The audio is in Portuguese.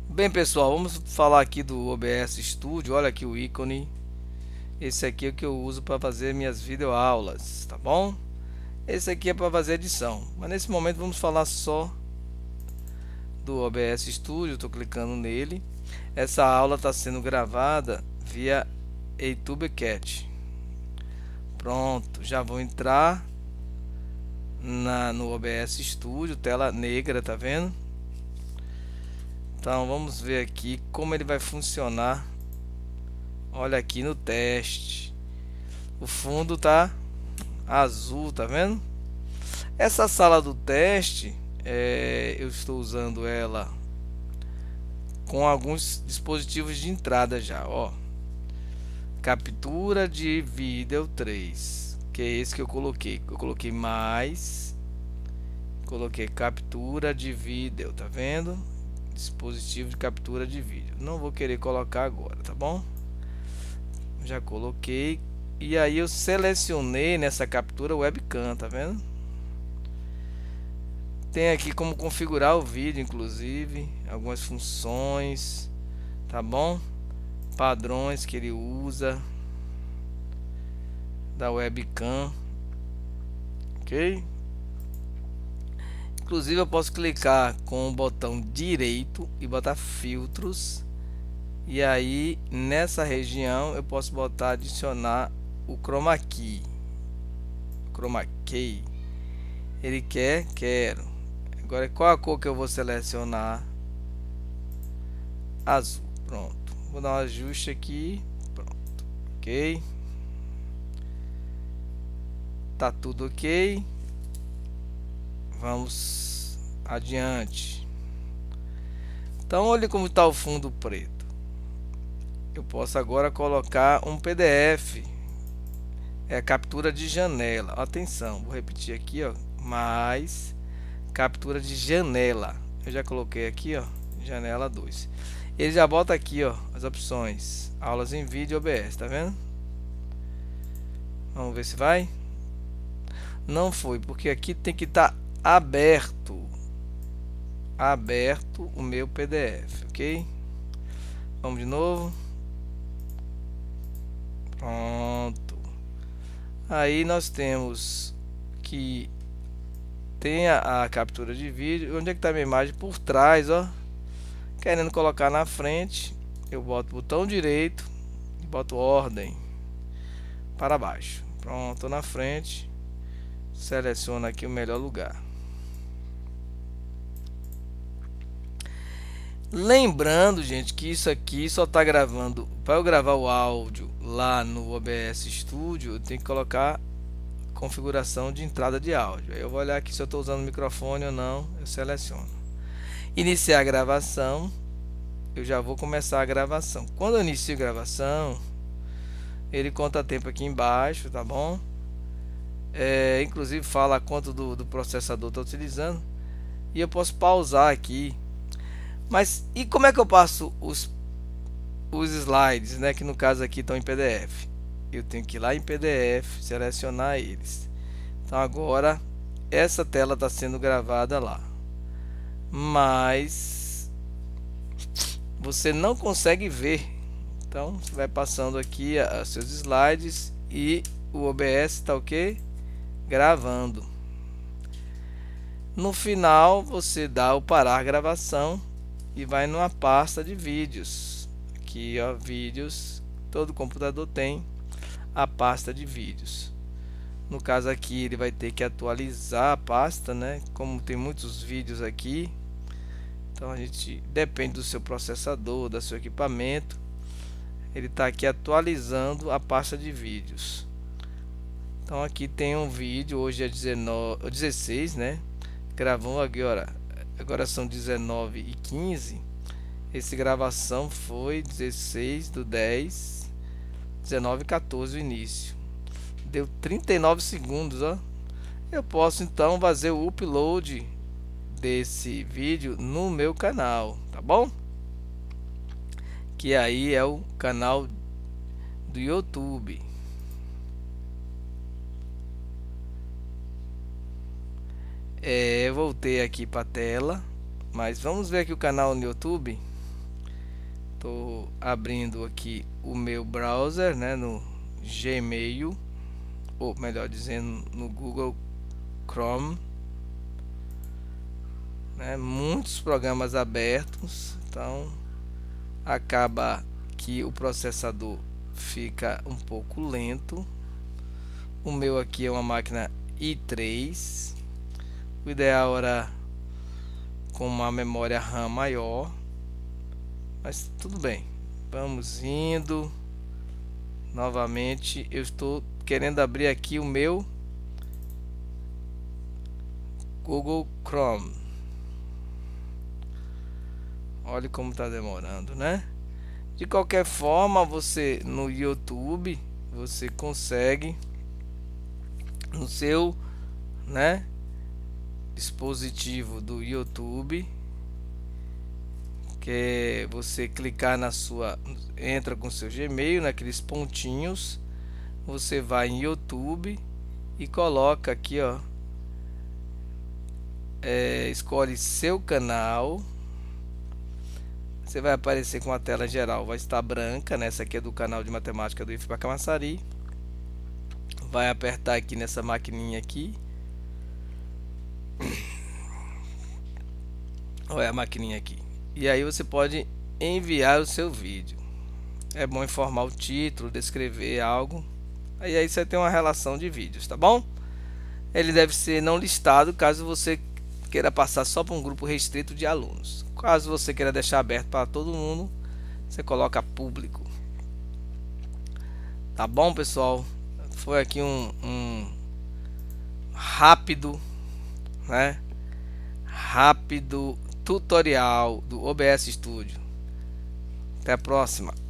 Bem, pessoal, vamos falar aqui do OBS Studio. Olha aqui o ícone. Esse aqui é o que eu uso para fazer minhas videoaulas, tá bom? Esse aqui é para fazer edição, mas nesse momento vamos falar só do OBS Studio. Estou clicando nele. Essa aula está sendo gravada via YouTube Cat. Pronto, já vou entrar no OBS Studio, tela negra, tá vendo? Então vamos ver aqui como ele vai funcionar. Olha aqui no teste. O fundo tá azul, tá vendo? Essa sala do teste, eu estou usando ela com alguns dispositivos de entrada já, ó. Captura de vídeo 3, que é esse que eu coloquei. Eu coloquei mais, coloquei captura de vídeo, tá vendo? Dispositivo de captura de vídeo. Não vou querer colocar agora, tá bom? Já coloquei. E aí eu selecionei nessa captura webcam, tá vendo? Tem aqui como configurar o vídeo, inclusive algumas funções, tá bom? Padrões que ele usa da webcam, ok? Inclusive eu posso clicar com o botão direito e botar filtros, e aí nessa região eu posso botar adicionar o chroma key. Ele quero. Agora qual a cor que eu vou selecionar? Azul. Pronto. Vou dar um ajuste aqui. Pronto. Ok. Tá tudo ok. Vamos adiante. Então olha como está o fundo preto. Eu posso agora colocar um PDF. É a captura de janela. Atenção, vou repetir aqui, ó. Mais captura de janela. Eu já coloquei aqui, ó, janela 2. Ele já bota aqui, ó, as opções: aulas em vídeo, OBS, tá vendo? Vamos ver se vai. Não foi, porque aqui tem que estar aberto o meu PDF, ok? Vamos de novo. Pronto. Aí nós temos que tem a captura de vídeo. Onde é que está a minha imagem? Por trás, ó. Querendo colocar na frente, eu boto o botão direito e boto ordem para baixo. Pronto, na frente. Seleciono aqui o melhor lugar. Lembrando, gente, que isso aqui só está gravando. Para eu gravar o áudio lá no OBS Studio, eu tenho que colocar configuração de entrada de áudio. Eu vou olhar aqui se eu estou usando o microfone ou não. Eu seleciono. Iniciar a gravação. Eu já vou começar a gravação. Quando eu inicio a gravação, ele conta tempo aqui embaixo, tá bom? Inclusive fala quanto do processador está utilizando. E eu posso pausar aqui. Mas e como é que eu passo os slides, né? Que no caso aqui estão em PDF. Eu tenho que ir lá em PDF, selecionar eles. Então agora essa tela está sendo gravada lá. Mas você não consegue ver. Então você vai passando aqui os seus slides e o OBS está o que? Gravando. No final você dá o parar a gravação e vai numa pasta de vídeos. Aqui, ó, vídeos. Todo computador tem a pasta de vídeos. No caso aqui ele vai ter que atualizar a pasta, né? Como tem muitos vídeos aqui, então a gente depende do seu processador, do seu equipamento. Ele está aqui atualizando a pasta de vídeos. Então aqui tem um vídeo, hoje é 16, né? Gravou agora são 19h15. Essa gravação foi 16/10, 19h14 o início. Deu 39 segundos, ó. Eu posso então fazer o upload desse vídeo no meu canal, tá bom? Que aí é o canal do YouTube. Voltei aqui para a tela, mas vamos ver aqui o canal no YouTube. Estou abrindo aqui o meu browser, né, no Gmail, ou melhor dizendo, no Google Chrome, né, muitos programas abertos, então acaba que o processador fica um pouco lento. O meu aqui é uma máquina i3, o ideal era com uma memória RAM maior, mas tudo bem, vamos indo. Novamente eu estou querendo abrir aqui o meu Google Chrome. Olha como está demorando, né? De qualquer forma, você no YouTube você consegue no seu, né, dispositivo do YouTube, que é você clicar na sua, entra com seu Gmail naqueles pontinhos, você vai em YouTube e coloca aqui, ó, escolhe seu canal. Você vai aparecer com a tela geral, vai estar branca, né? Essa aqui é do canal de matemática do IFBA Camaçari. Vai apertar aqui nessa maquininha aqui. Olha a maquininha aqui. E aí você pode enviar o seu vídeo. É bom informar o título, descrever algo. Aí você tem uma relação de vídeos, tá bom? Ele deve ser não listado caso você queira passar só para um grupo restrito de alunos. Caso você queira deixar aberto para todo mundo, você coloca público. Tá bom, pessoal? Foi aqui um rápido, né? Rápido tutorial do OBS Studio. Até a próxima.